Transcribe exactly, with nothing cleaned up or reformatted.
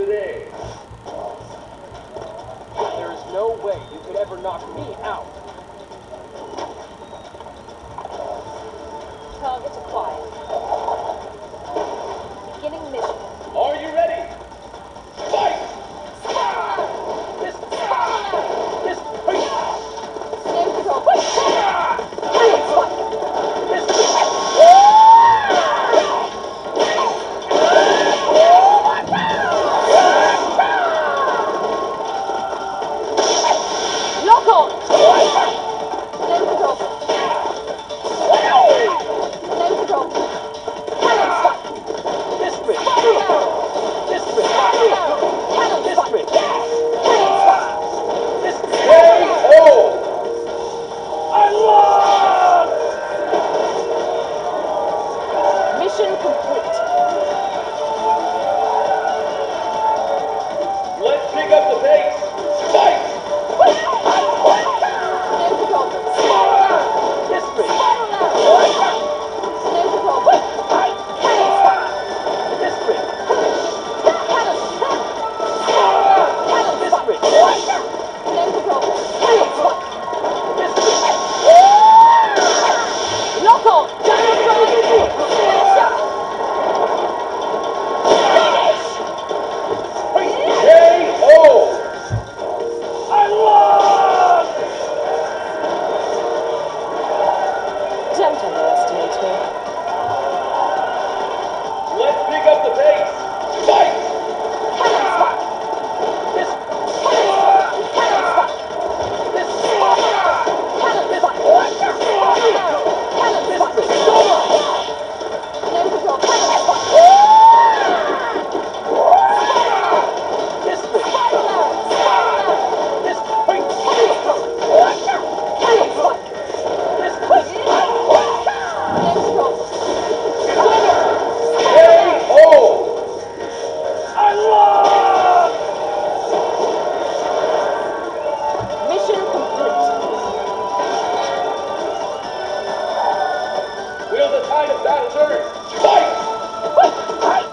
today. There is no way you could ever knock me out. Targets acquired. Beginning mission. Are you ready? Fight! This, this, Snake control. Lock on! Snake control. Snake control. Cannon strike. this bit, Arrow. this bit, Arrow. Cannon this strike. bit, Cannon strike. this bit. Way home! Unlock! Mission complete. Let's pick up the pace. Fight! Snake control. Spiral arrow. This bit, Spiral arrow. Snake control. Cannon strike. this bit, Cannon strike. Spiral arrow. Cannon this strike. bit, Snake control. Cannon strike. this bit. Lock on. Cannon strike. Finish. K O! Unlock! Don't underestimate me. Let's pick up the pace. Fight! Cannon strike. This, Cannon strike. Cannon strike. this, Cannon strike. Cannon strike. Cannon strike. Snake control. Cannon strike. this bit, Spiral arrow. Spiral arrow. this, Cannon strike. Cannon strike. this, Snake control. K O! unlock! Mission complete. Will the tide of battle turn? Fight! Fight!